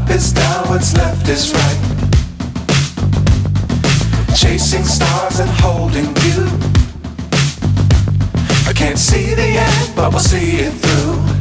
is down, what's left is right. Chasing stars and holding you. I can't see the end, but we'll see it through.